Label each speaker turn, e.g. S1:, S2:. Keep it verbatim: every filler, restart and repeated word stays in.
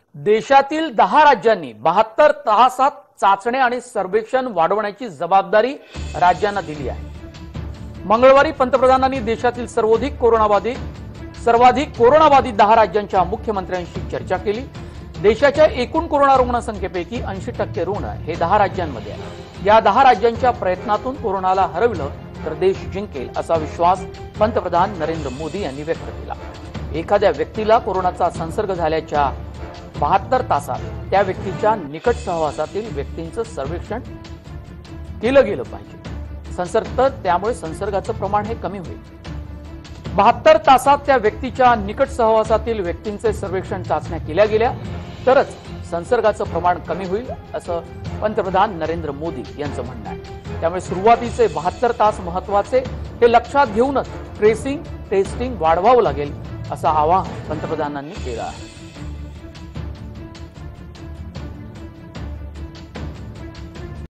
S1: देशातील दहा राज्यांनी बहात्तर तासात चाचणी आणि सर्वेक्षण वाढवण्याची जबाबदारी राज्यांना दिली आहे। मंगळवारी पंतप्रधानांनी देशातील सर्वाधिक कोरोनाबाधित सर्वाधिक कोरोनाबाधित दहा राज्यांच्या मुख्यमंत्र्यांशी चर्चा केली। देशाच्या एकूण कोरोना रुग्णसंख्येपैकी ऐंशी टक्के रुग्ण हे दहा राज्यांमध्ये आहेत। या दहा राज्यांच्या प्रयत्नातून कोरोनाला हरवलं तर देश जिंकेल असा विश्वास पंतप्रधान नरेंद्र मोदी यांनी व्यक्त केला। एखाद्या व्यक्तीला कोरोनाचा संसर्ग झाल्याच्या बहात्तर तासात त्या व्यक्तीच्या निकट सहवासातील व्यक्तींचं सर्वेक्षण केलं गेलं पाहिजे। संसर्ग त्यामुळे संसर्गाचं प्रमाण हे कमी होईल। बहात्तर तासात त्या व्यक्तीच्या निकट सहवासातील व्यक्तींचे सर्वेक्षण चाचण्या केल्या गेल्या तरच संसर्गाचं प्रमाण कमी होईल असं पंतप्रधान नरेंद्र मोदी यांचं म्हणणं आहे। त्यामुळे सुरुवातीचे बहात्तर तास महत्वाचे हे लक्षात घेऊनच ट्रेसिंग टेस्टिंग वाढवावं लागेल असं आवाहन पंतप्रधानांनी केलं आहे।